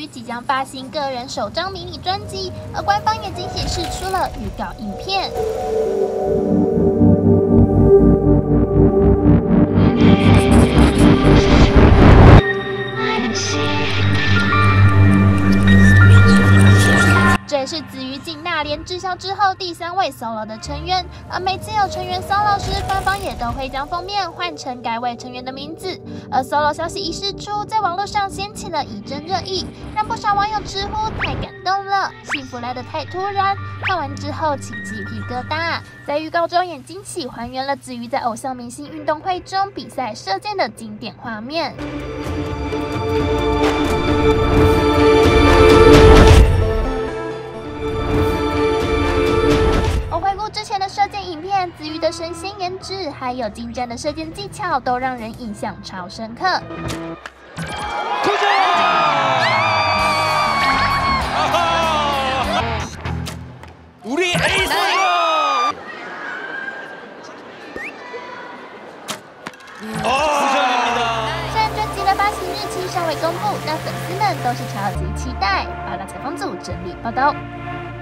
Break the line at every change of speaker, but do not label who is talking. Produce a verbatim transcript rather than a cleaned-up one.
即将发行个人首张迷你专辑，而官方也惊喜释出了预告影片。这也是子瑜继大连滞销之后第三位 solo 的成员，而每次有成员 solo 时，官方也都会将封面换成该位成员的名字。而 solo 消息一释出，在网络上掀起了一阵热议，让不少网友直呼太感动了，幸福来得太突然。看完之后起鸡皮疙瘩，在预告中也惊喜还原了子瑜在偶像明星运动会中比赛射箭的经典画面。回顾之前的射箭影片，子瑜的神仙颜值还有精湛的射箭技巧，都让人印象超深刻。
우리 에이스!
虽然专辑的发行日期尚未公布，但粉丝们都是超级期待。八大采访组整理报道。